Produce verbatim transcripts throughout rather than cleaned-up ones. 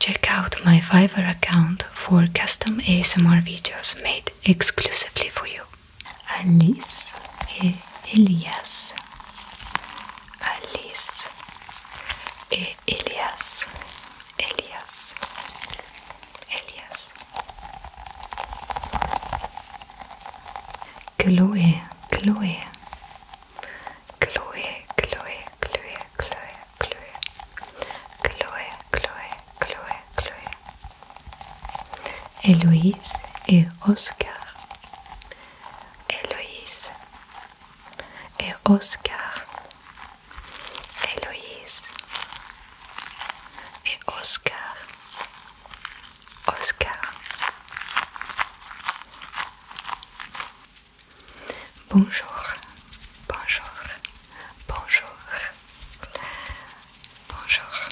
Check out my Fiverr account for custom A S M R videos made exclusively for you. Alice et Elias. Alice et Elias. Elias. Elias. Chloé, Chloé. Chloé, Chloé, Chloé, Chloé, Chloé. Chloé, Chloé, Chloé, Chloé. Héloïse et Oscar. Héloïse et Oscar. Héloïse et Oscar. Oscar. Bonjour, bonjour, bonjour, bonjour.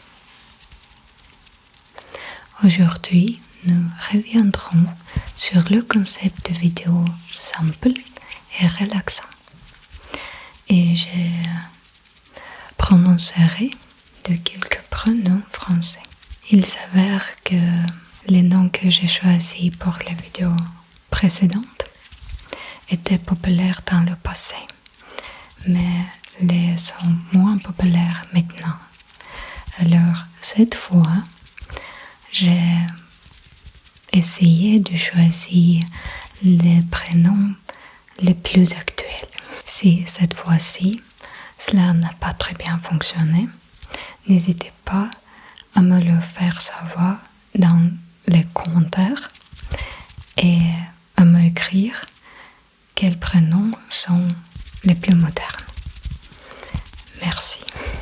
Aujourd'hui, nous reviendrons sur le concept de vidéo simple et relaxant. Et je prononcerai de quelques pronoms français. Il s'avère que les noms que j'ai choisis pour les vidéos précédentes étaient populaires dans le passé, mais les sont moins populaires maintenant. Alors, cette fois, j'ai essayé de choisir les prénoms les plus actuels. Si cette fois-ci, cela n'a pas très bien fonctionné, n'hésitez pas à me le faire savoir dans les commentaires et à me écrire quels prénoms sont les plus modernes. Merci.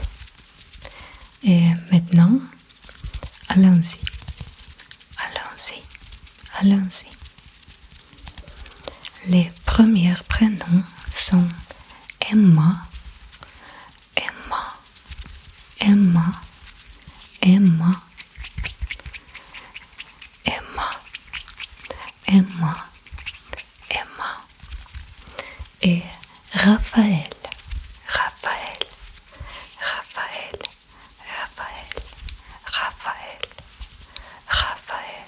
Et maintenant, allons-y. Allons-y. Allons-y. Les premiers prénoms sont Emma, Emma, Emma, Emma, Emma, Emma, Emma et Raphaël, Raphaël, Raphaël, Raphaël, Raphaël, Raphaël,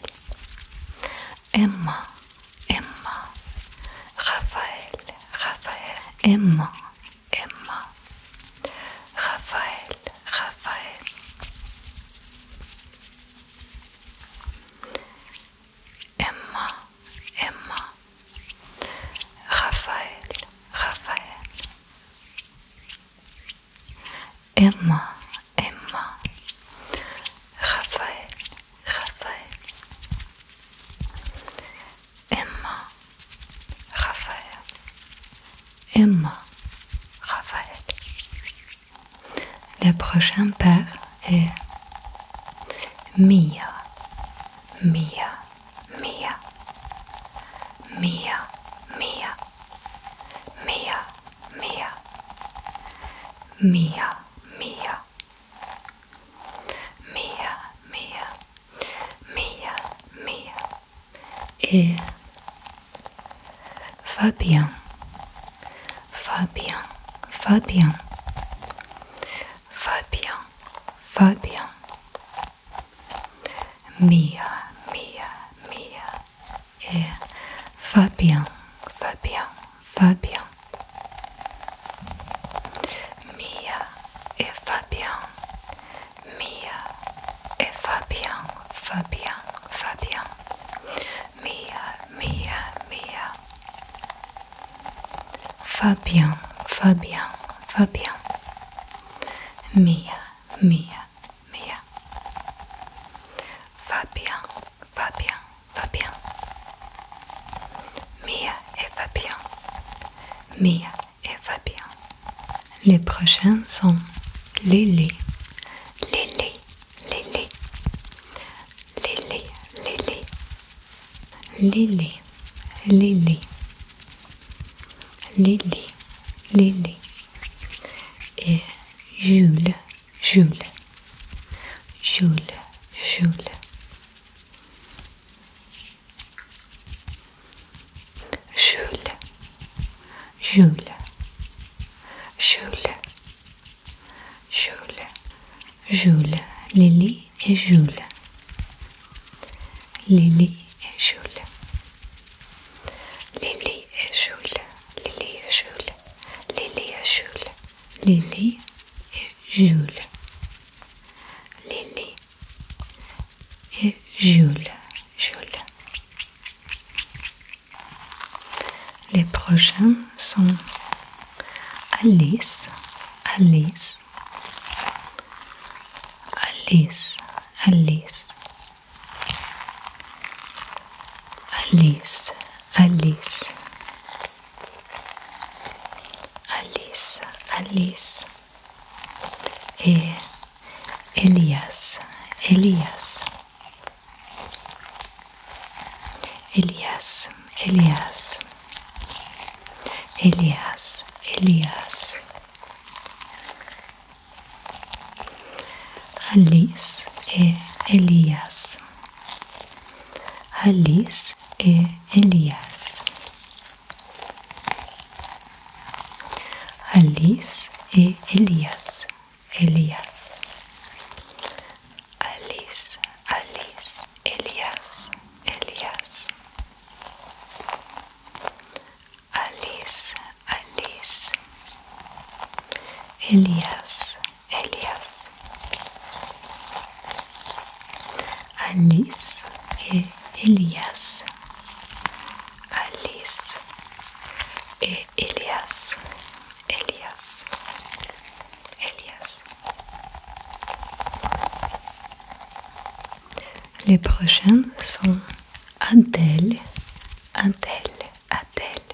Emma, Emma, Raphaël, Raphaël, Emma, Emma, Raphaël, Raphaël. Emma, Emma, Raphaël, Raphaël. Emma, Emma, Raphaël, Raphaël. Emma, Raphaël, Emma, Raphaël. Le prochain père est Mia, Mia, Mia, Mia, Mia, Mia, Mia, Mia, Mia, Mia, Mia, Mia, Mia et Fabien, Fabien, Fabien, Fabien, Fabien, Mia, Mia, Mia et Fabien, Fabien, Fabien. Mia et Fabien, Mia et Fabien, Fabien, Fabien. Mia, Mia, Mia. Fabien, Fabien, Fabien. Mia, Mia, Mia. Fabien, Fabien, Fabien. Mia et Fabien. Mia et Fabien. Les prochains sont Lily, Lily, Lily, Lily, Lily, Lily, Lily, Lily, Lily et Jules, Jules, Jules, Jules. Jules, Jules, Jules, Jules, Jules, Lily et Jules. Lily et Jules. Lily et Jules. Lily et Jules. Lily et Jules. Lily et Jules. Lily et Jules. Jules. Les prochains sont Alice, Alice, Alice, Alice, Alice, Alice, Alice, Alice et Elias, Elias, Elias, Elias, Elias, Elias, Alice et Elias, Alice et Elias, Alice et Elias, Elias, Alice, Alice, Elias, Elias, Alice, Alice, Elias, Elias, Alice et Elias, Alice et Elias, Elias, Elias. Les prochains sont Adèle, Adèle, Adèle,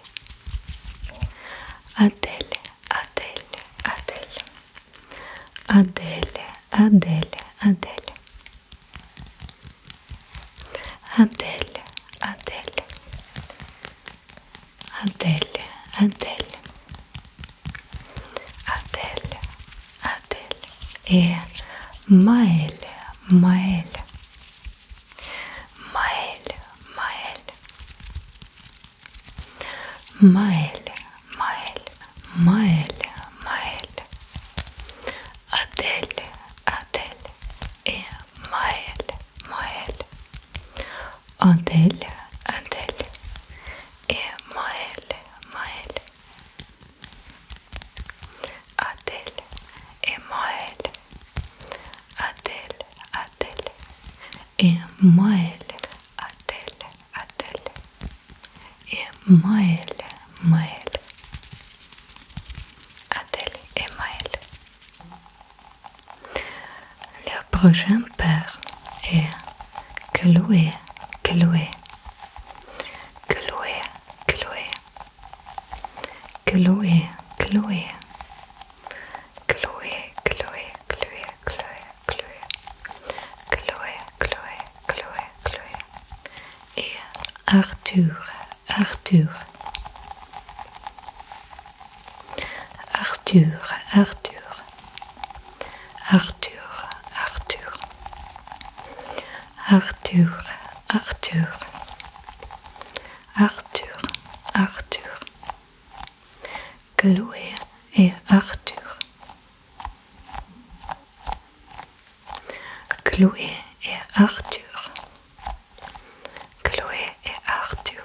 Adèle, Adèle, Adèle, Adèle, Adèle, Adèle, Adèle, Adèle, Adèle, Adèle, Adèle, Adèle et Maël, Maël, Maël, Maël, Maël, Maël, Maël, Maël, Adèle, Adèle et Maël, Maël, Adèle, Adèle et Maël, Maël, Adèle et Maël, Adèle, Adèle et Maël, Adèle, Adèle et Maël, Maël, Adèle et Maël. Le prochain père est Chloé, Chloé, Chloé, Chloé, Chloé, Chloé, Chloé, Chloé, Chloé, Chloé, Chloé, Chloé, Chloé, Chloé, Chloé et Arthur, Arthur, Arthur, Arthur, Arthur, Arthur, Arthur, Arthur, Arthur, Arthur, Chloé et Arthur, Chloé et Arthur, Chloé et Arthur,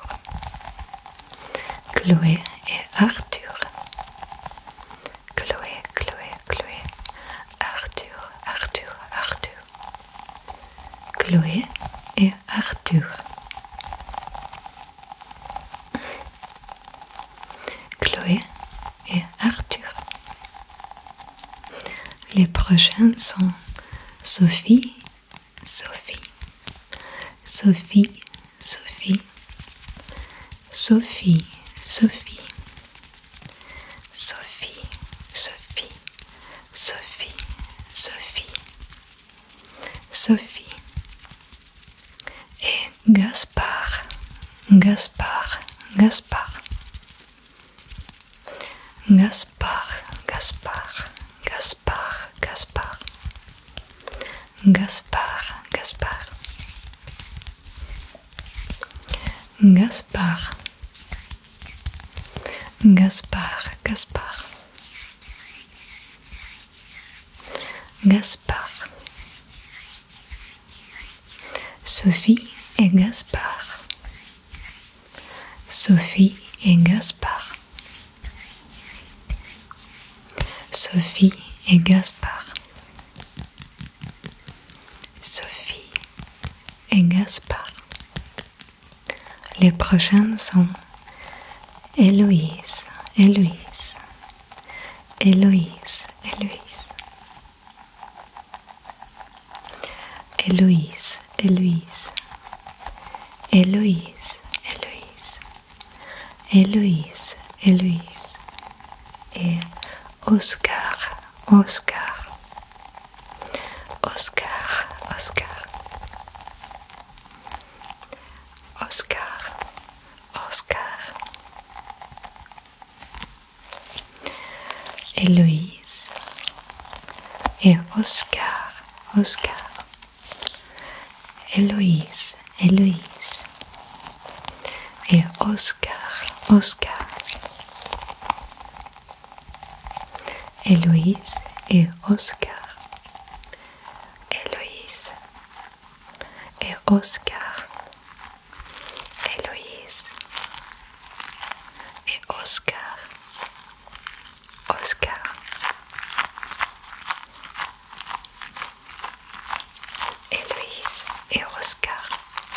Chloé et Arthur, Chloé, Chloé, Chloé, Arthur, Arthur, Arthur, Chloé et Arthur, Chloé et Arthur. Les prochains sont Sophie, Sophie, Sophie, Sophie, Sophie, Sophie, Sophie, Sophie, Sophie, Sophie, Sophie et Gaspard, Gaspard, Gaspard, Gaspard, Gaspard, Gaspard, Gaspard, Gaspard, Gaspard, Gaspard, Gaspard, Gaspard, Gaspard, Sophie, et Gaspard. Sophie et Gaspard. Sophie et Gaspard. Sophie et Gaspard. Les prochains sont Héloïse, Héloïse, Héloïse, Héloïse, Héloïse, Héloïse, Héloïse, Héloïse, Héloïse, Héloïse et Oscar, Oscar, Oscar, Oscar, Oscar, Oscar, Héloïse et Oscar, Oscar, Héloïse, Héloïse et Oscar, Oscar, Héloïse et Oscar, Héloïse et Oscar, Héloïse et Oscar, Oscar, Héloïse et Oscar.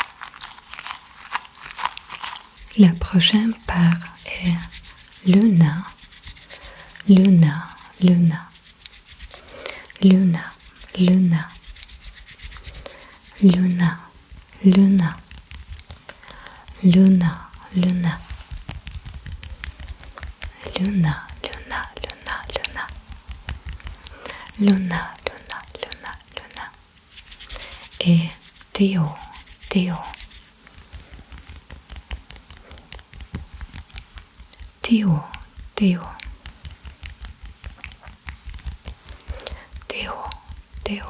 La prochaine part est Luna, Luna, Luna, Luna, Luna, Luna, Luna, Luna, Luna, Luna, Luna, Luna, Luna, Luna, Luna, Luna, Luna, et Théo, Théo, Théo, Théo, Théo, Théo,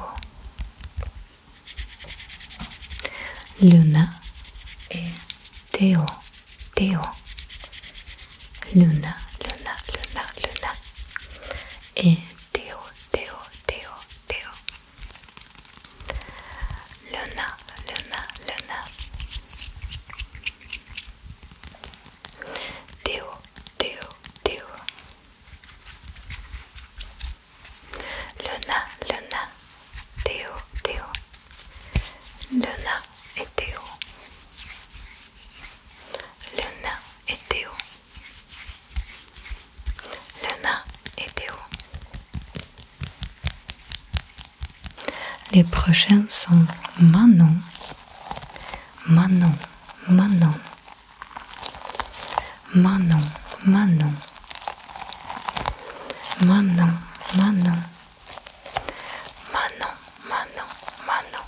Luna et Théo, Théo, Luna, Luna, Luna, Luna et Théo, Théo, Théo, Théo, Luna, Luna, Luna, Théo, Théo, Théo, Luna, Luna, Théo, Théo, Luna et Théo, Luna et Théo, Luna et Théo. Les prochains sont Manon, Manon, Manon, Manon, Manon, Manon, Manon, Manon, Manon, Manon,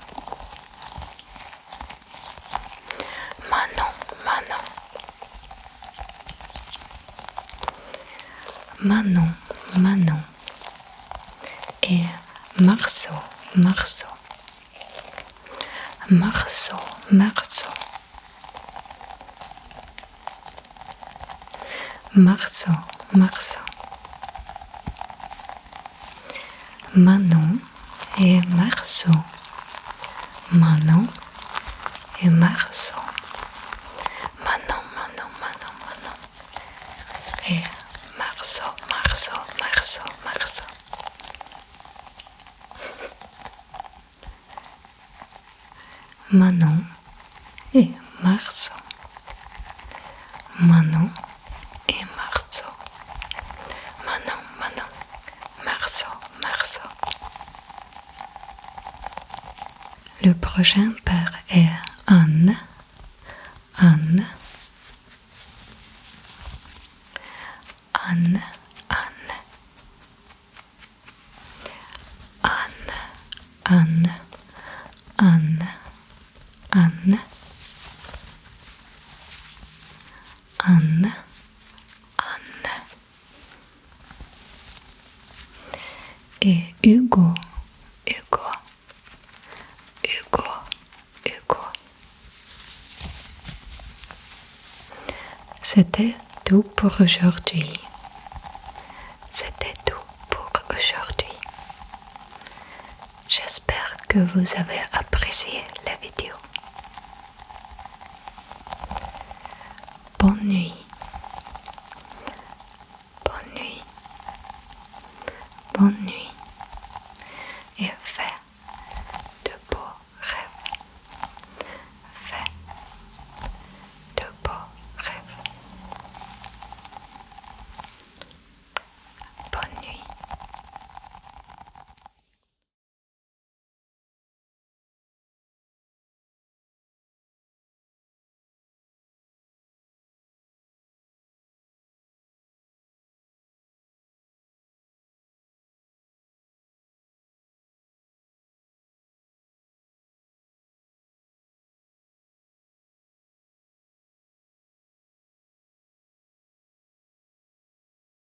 Manon, Manon, Manon, Manon et Marceau, Marceau, Marceau, Marceau, Marceau, Marceau, Manon et Marceau, Manon et Marceau, Manon, Manon, Manon, Manon et Marceau, Marceau, Marceau, Marceau. Manon et Marceau, Manon et Marceau, Manon, Manon, Marceau, Marceau. Le prochain père est Anne, Anne, Anne, Anne, Anne, Anne, Anne, Anne, Anne, Anne et Hugo, Hugo, Hugo, Hugo. C'était tout pour aujourd'hui. C'était tout pour aujourd'hui. J'espère que vous avez apprécié